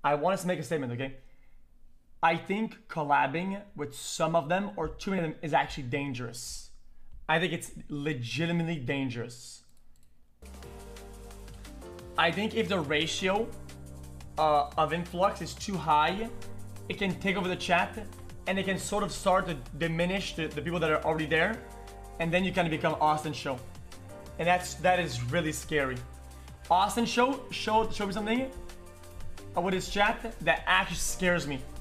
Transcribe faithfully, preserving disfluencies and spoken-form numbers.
I want us to make a statement, okay? I think collabing with some of them or too many of them is actually dangerous. I think it's legitimately dangerous. I think if the ratio uh, of influx is too high, it can take over the chat and it can sort of start to diminish the, the people that are already there, and then you kind of become Austin Show. And that's that is really scary. Austin Show showed show me something with his chat that actually scares me.